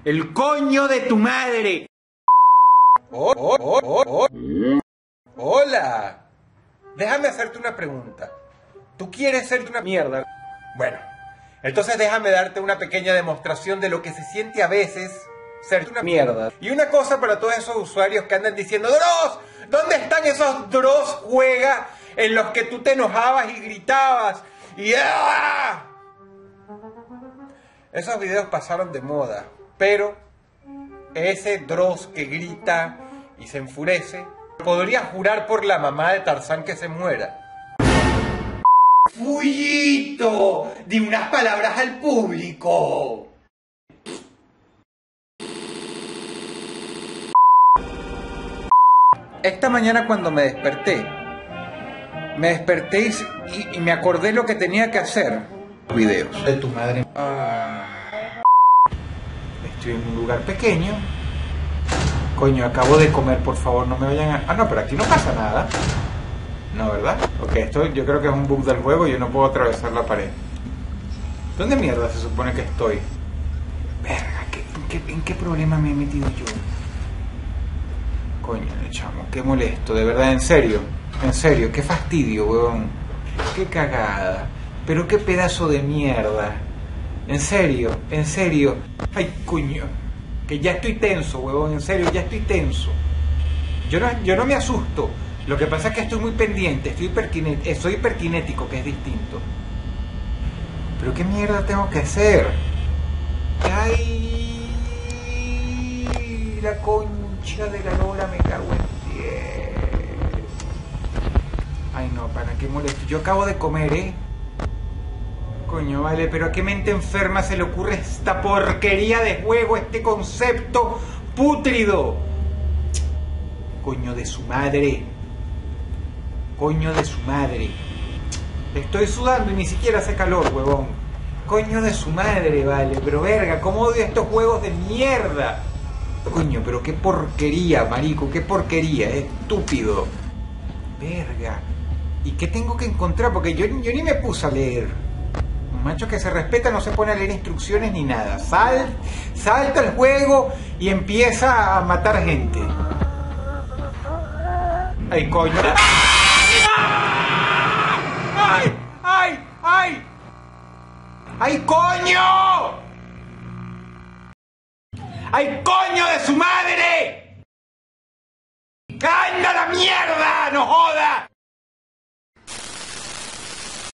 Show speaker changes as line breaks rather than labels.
El coño de tu madre.
Hola. Déjame hacerte una pregunta. ¿Tú quieres ser una mierda? Bueno, entonces déjame darte una pequeña demostración de lo que se siente a veces ser una mierda. Y una cosa para todos esos usuarios que andan diciendo: Dross, ¿dónde están esos Dross juega en los que tú te enojabas y gritabas? Y ¡ah! Esos videos pasaron de moda, pero ese Dross que grita y se enfurece, podría jurar por la mamá de Tarzán que se muera.
¡Fullito! Di unas palabras al público.
Esta mañana cuando me desperté y me acordé lo que tenía que hacer. Videos
De tu madre.
Estoy en un lugar pequeño. Coño, acabo de comer, por favor, no me vayan a... Ah, no, pero aquí no pasa nada. No, ¿verdad? Ok, esto yo creo que es un bug del juego y yo no puedo atravesar la pared. ¿Dónde mierda se supone que estoy? Verga, ¿en qué problema me he metido yo? Coño, chamo, qué molesto, de verdad, en serio, qué fastidio, huevón. Qué cagada, pero qué pedazo de mierda. En serio. Ay, coño, que ya estoy tenso, huevón, en serio, ya estoy tenso. Yo no me asusto. Lo que pasa es que estoy muy pendiente, soy hiperkinético, que es distinto. Pero qué mierda tengo que hacer. Ay, la concha de la lora, me cago en 10. Ay no, para qué molesto. Yo acabo de comer, Coño, vale, pero a qué mente enferma se le ocurre esta porquería de juego, este concepto pútrido. Coño de su madre. Estoy sudando y ni siquiera hace calor, huevón. Coño de su madre, vale. Pero verga, cómo odio estos juegos de mierda. Coño, pero qué porquería, marico. Qué porquería, estúpido. Verga. ¿Y qué tengo que encontrar? Porque yo ni me puse a leer. Un macho que se respeta no se pone a leer instrucciones ni nada. Salta el juego y empieza a matar gente. Ay, coño. ¡Ay, coño! ¡Ay, coño de su madre! ¡Anda la mierda! ¡No joda!